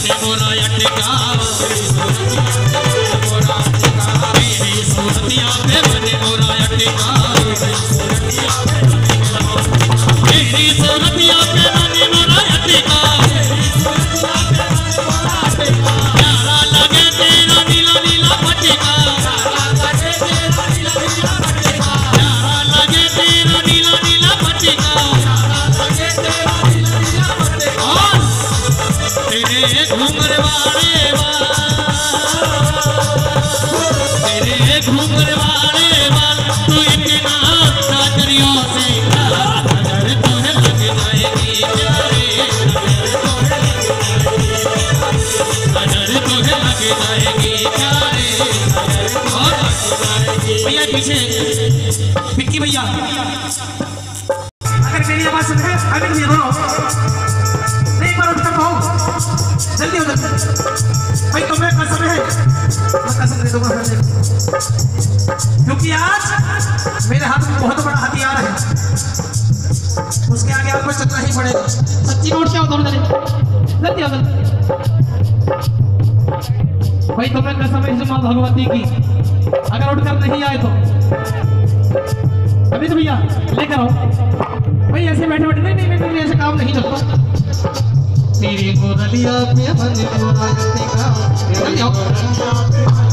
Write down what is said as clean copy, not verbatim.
बने मोरा अटका मेरी सूरतिया पे बने मोरा अटका मेरी सूरतिया पे बने मोरा अटका प्यारा लगे तेरा नीला नीला पटका प्यारा लगे तेरा नीला नीला पटका तेरे घूंघर वाले तेरे घूंघर वाले बाल तू इतना चादरियों से नजर तुम्हें लग जाएगी प्यारे नजर तुम्हें लग जाएगी प्यारे भैया पीछे पिक्की भैया अगर मेरी आवाज सुन है अगर ये दोनों नहीं पर उठकर पाओ जल्दी हो जल्दी भाई तुम्हें कसम है मैं कसम दे दूंगा क्योंकि आज मेरे हाथ में बहुत बड़ा हथियार है उसके आगे आपको चलना ही पड़ेगा सच्ची नोट क्या हो दोनों जल्दी हो जल्दी भाई तुम्हें कसम है मां भगवती की अगर उठकर नहीं आए तो अभी तो भैया लेकर आओ भाई ऐसे बैठे बैठे नहीं ऐसे काम नहीं चलता तेरी गोदलिया पे बने मोरा अटका जल्दी आओ